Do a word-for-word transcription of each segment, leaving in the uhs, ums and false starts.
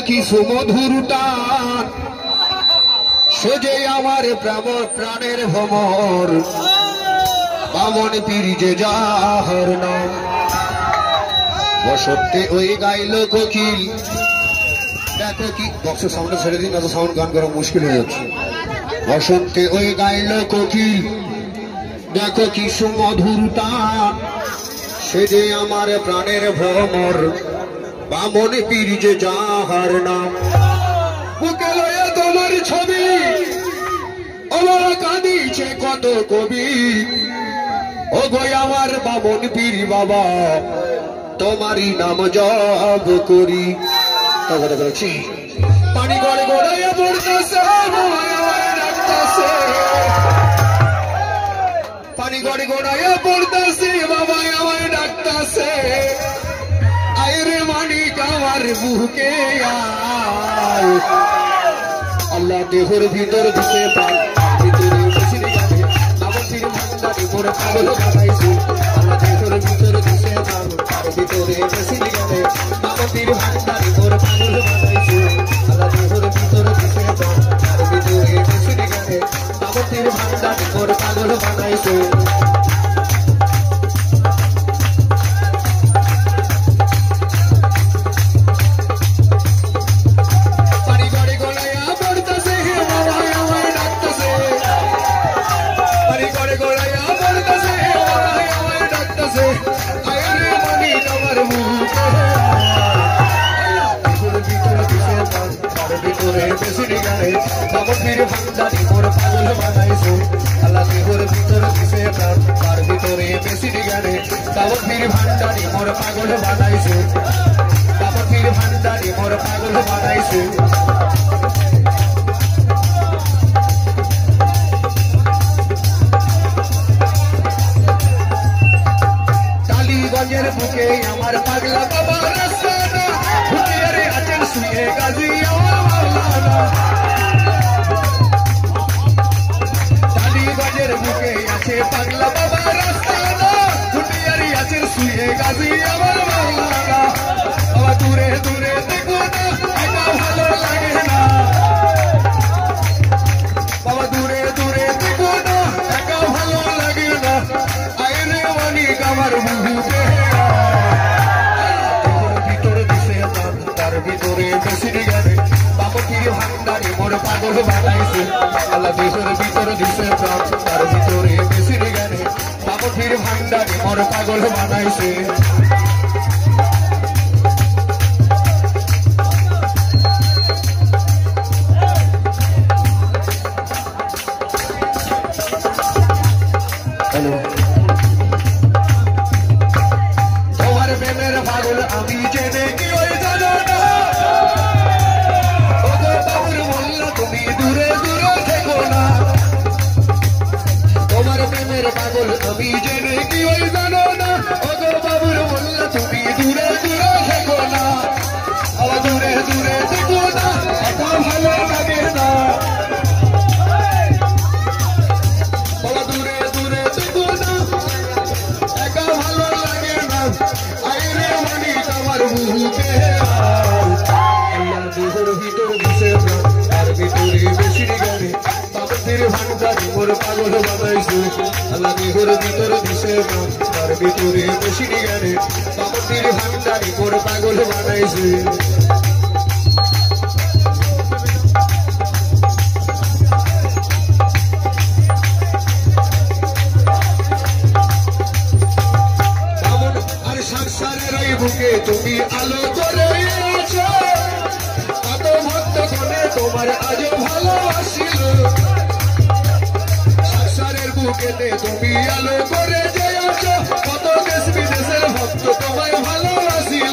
কি সুমধুর টান সে যে আমার প্রেম প্রাণের ভ্রমর বামন পীর যে যাহার নাম বসতে ওই গাইল কোকিল দেখো কি বক্সের সাউন্ড ছেড়ে দিন, এত সাউন্ড গান করা মুশকিল হয়ে যাচ্ছে। বসন্তে ওই গাইল কোকিল দেখো কি সুমধুর টান সে যে আমার প্রাণের ভ্রমর বামন পীর যে যাহার নাম বুকে লয়ে তোমার ছবি আমার কাঁদিছে কত কবি ও গো আমার বামন পীর বাবা তোমারই নাম জপ করি। পানি গড়ে গড়াইয়া পড়তেছে পানি গড়ে গড়াইয়া পড়তেছে বাবা আমার ডাকতেছে আইরে মানিক আমার বুকে আল্লাহ দেহর ভিতর দিতে পারে ভিতরে বসে যাবে আমার পীর ভান্ডারে মোর পাগল বানাইছে আল্লাহ দেহর ভিতর দিতে পারে তার ভিতরে বসে যাবে আমার পীর ভান্ডারে মোর পাগল বানাইছে আল্লাহ দেহর ভিতর দিতে পারে তার ভিতরে বসে যাবে আমার পীর ভান্ডারে মোর পাগল বানাইছে। বামন পীর ভান্ডারি মোর পাগল বানাইছে আল্লাহ দেহর ভিতর দিছে প্রাণ তার ভিতরে বেশি জ্ঞানে বামন পীর ভান্ডারি মোর পাগল বানাইছে বামন পীর ভান্ডারি মোর পাগল বানাইছে। টালিগঞ্জের বুকে আমার পাগলা বাবা রাস্তানা হুটিয়ারে আছেন শুয়ে গাজী আমার মাওলানা টালিগঞ্জের বুকে আছে পাগলা বাবা রাস্তানা হুটিয়ারে আছেন শুয়ে গাজী আমার মাওলানা বাবা দূরে দূরে দেখো না এটা ভালো লাগে না বাবা দূরে দূরে দেখো না এটা ভালো লাগে না আইরে মানিক আমার বুকে তার ভিতরে বেশি জ্ঞানে বামন পীর ভান্ডারি মোর পাগল বানাইছে আল্লাহ দেহের ভিতর দিছে প্রাণ তার ভিতরে বেশি জ্ঞানে বামন পীর ভান্ডারি মোর পাগল বানাইছে। তোমার প্রেমের পাগল আমি জেনে কি ওই জানো না ও গো বাবুর মোল্লা তুমি দূরে দূরে থেকো না তোমার প্রেমের পাগল আমি জেনে কি ওই জানো না ও গো বাবুর মোল্লা তুমি দূরে দূরে থেকো না আবার দূরে দূরে থেকো না এত ভালো লাগে না বাবা দূরে দূরে থেকো না একা ভালো লাগে না আইরে মানিক আমার বুকে আল্লাহ দেহর ভিতর দিছে তার ভিতরে বেশি জ্ঞানে বামন পীর ভান্ডারি মোর পাগল বানাইছে আল্লাহ দেহর ভিতর দিছে তার ভিতরে বেশি জ্ঞানে বামন পীর ভান্ডারি মোর পাগল বানাইছে। সংসারের এই বুকে তুমি আলো করে আছো কত ভক্ত কোনে তোমার আজ ভালোবাসিল সংসারের বুকেতে তুমি আলো করে আছো কত দেশ বিদেশের ভক্ত তোমায় ভালোবাসিল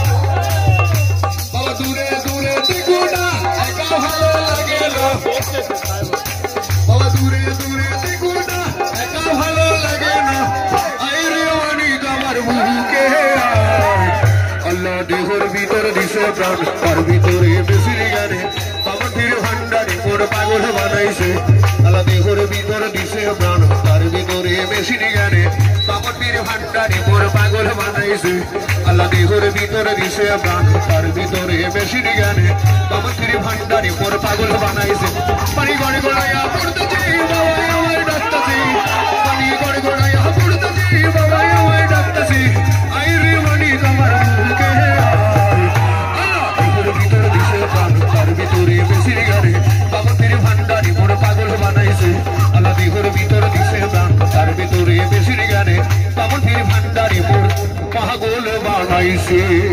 বাবা দূরে দূরে দেখো না একা ভালো লাগে না বাবা দূরে দূরে দেখো না একা ভালো লাগে না আইরে মানিক আমার বুকে আল্লাহ দেহর ভিতর দিছে প্রাণ তার ভিতরে বেশি জ্ঞানে বামন পীর ভান্ডারি মোর পাগল বানাইছে আল্লাহ দেহর ভিতর দিছে প্রাণ তার ভিতরে বেশি জ্ঞানে বামন পীর ভান্ডারে মোর পাগল বানাইছে আল্লাহ দেহর ভিতরে দিছে প্রাণ তার ভিতরে বেশি জ্ঞানে বামন পীর ভান্ডারে মোর পাগল বানাইছে পানি গড়ে গড়াইয়া পড়তেছি বাবা আমার ডাকতেছি পানি গড়ে গড়াইয়া পড়তেছি বাবা আমার ডাকতেছি আই রে মানি তোমার মুখে আল্লাহ দেহর ভিতরে দিছে প্রাণ তার ভিতরে বেশি জ্ঞানে বামন পীর ভান্ডারে মোর পাগল বানাইছে আল্লাহ দেহর ভিতরে দিছে প্রাণ তার ভিতরে বেশি জ্ঞানে বামন পীর ভান্ডারে মোর পাগল বানাইছে